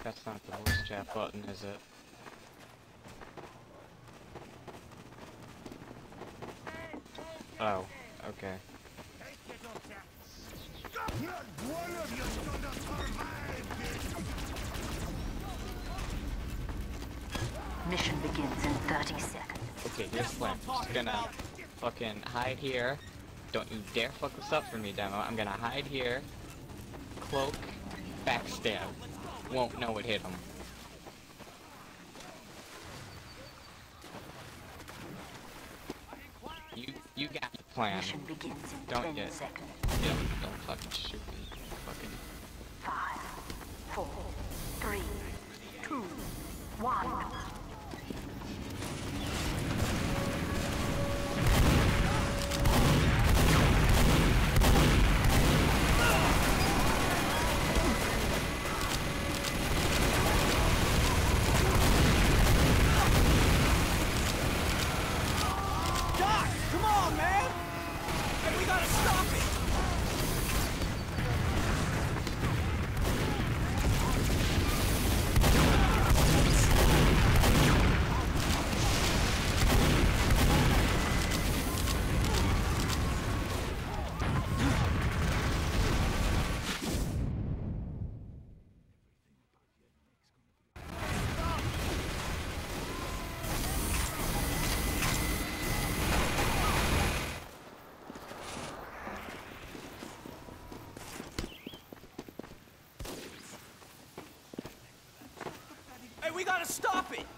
That's not the voice chat button, is it? Oh, okay. Not one of you's gonna survive this! Mission begins in 30 seconds. Okay, here's the plan. I'm just gonna fucking hide here. Don't you dare fuck this up for me, demo. I'm gonna hide here. Cloak. Backstab. Won't know it hit him. You got the plan. Mission begins in Don't 10 get. seconds. Yeah, don't fucking shoot me. Fucking. 5, 4, 3, 2, 1. We gotta stop it!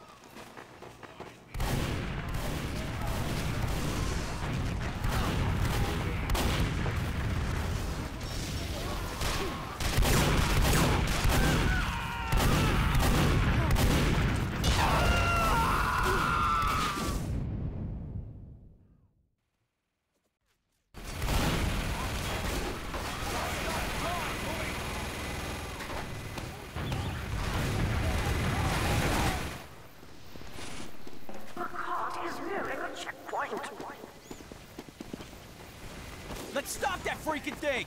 Let's stop that freaking thing!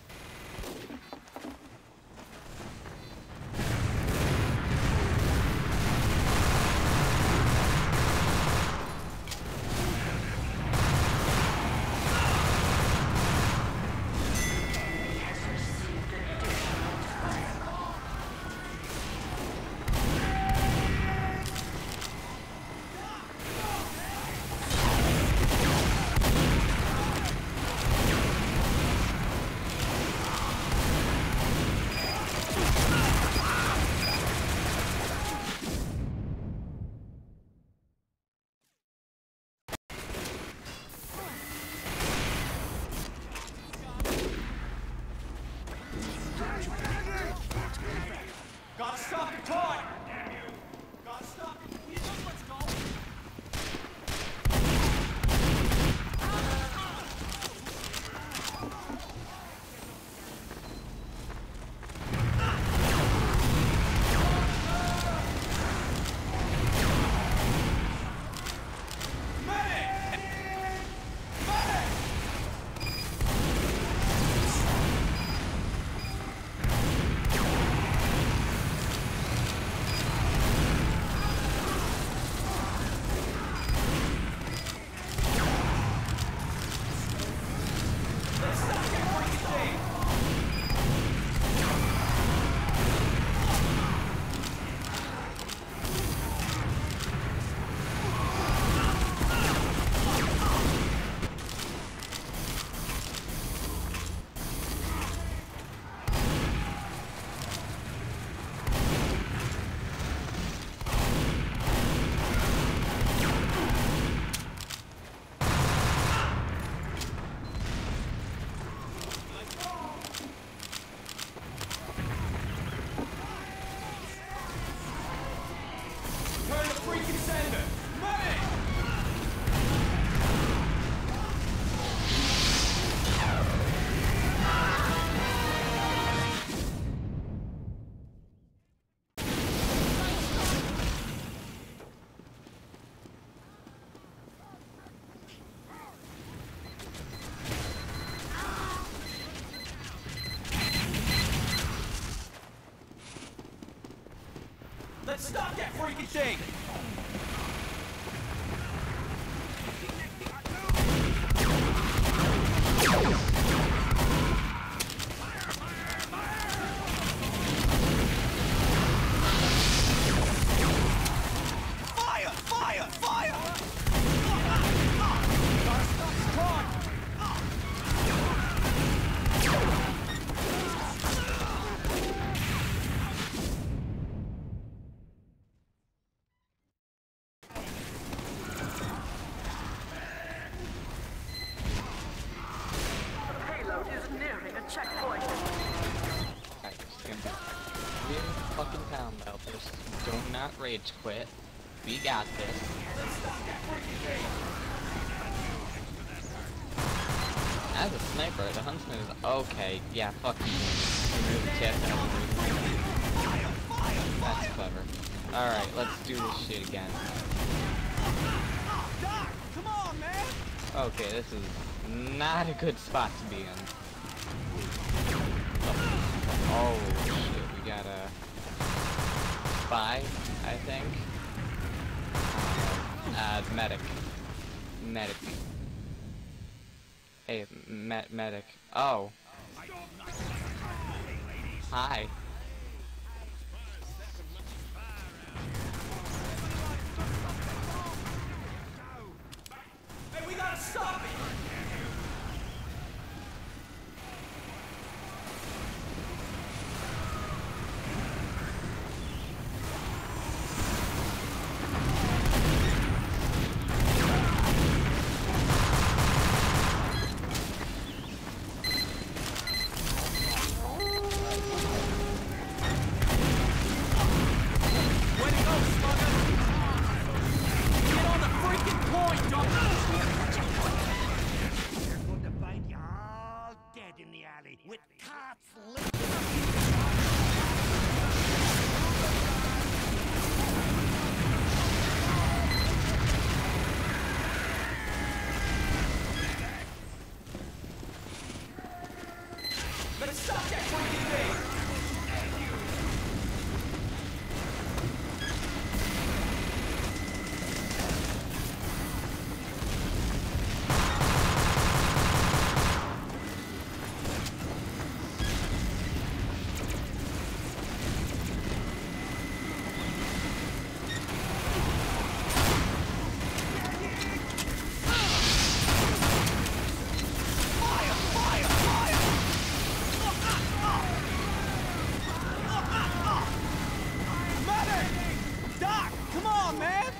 Gotta stop the toy! Gotta stop it! You know what's going on? Let's stop that freaking thing! Fire! Fire! Fire! Gotta stop the car! Payload is nearing a checkpoint. Alright, stand back. We're in fucking town, Belters. Do not rage quit. We got this. As a sniper, the huntsman is okay. Yeah, fuck you. Remove the TF2. That's clever. Alright, let's do this shit again. Doc, come on, man! Okay, this is not a good spot to be in. Oh shit, we got a spy, I think. Medic. Medic. Hey, medic. Oh. Hi. Hey, we gotta stop it! Way to go, Slugger! Get on the freaking point, Doctor! They're going to find you all dead in the alley with cats licking. Let's stop that freaking thing! Fire! Fire! Fire! Medic! Doc, come on, man!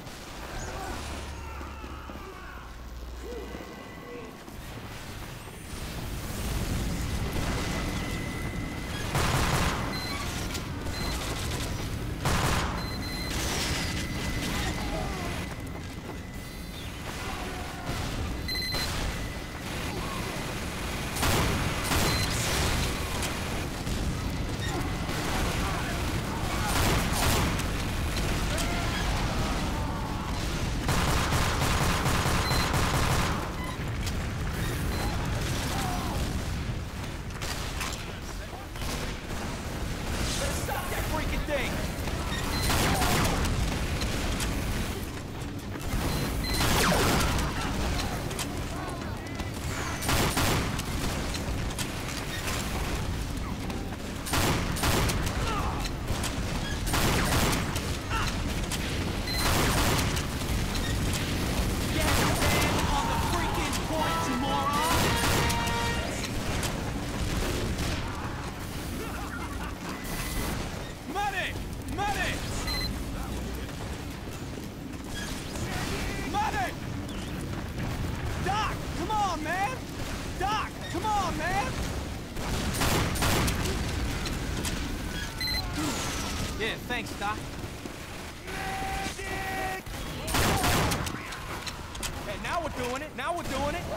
Let's stop that freaking thing! Get stand on the freaking point, you moron! Medic! Medic! Medic! Doc, come on, man! Doc, come on, man! Yeah, thanks, Doc. Hey, now we're doing it! Now we're doing it!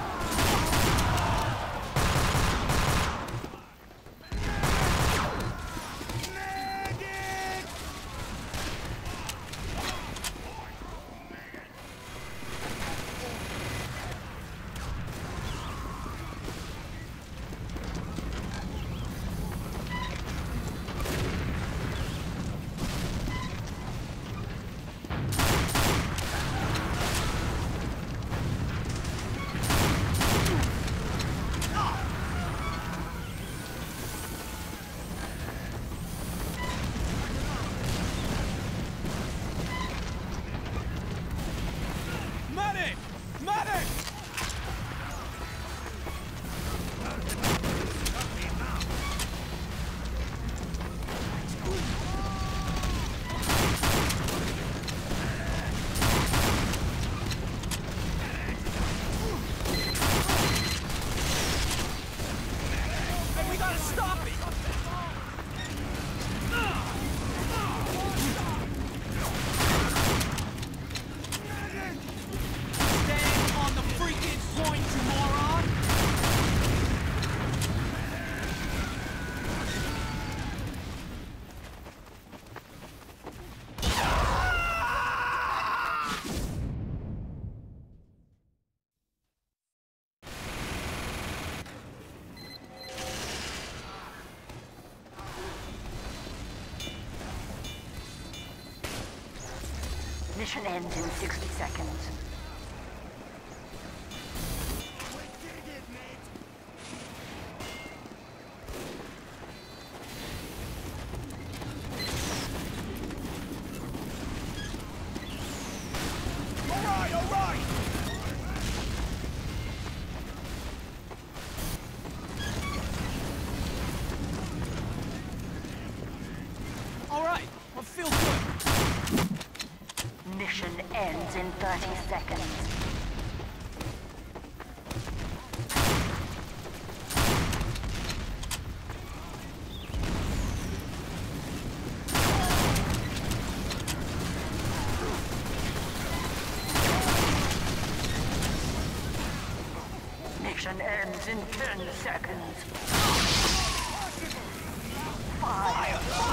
Mission ends in 60 seconds. Alright, I feel good. Mission ends in 30 seconds. Mission ends in 10 seconds. 5,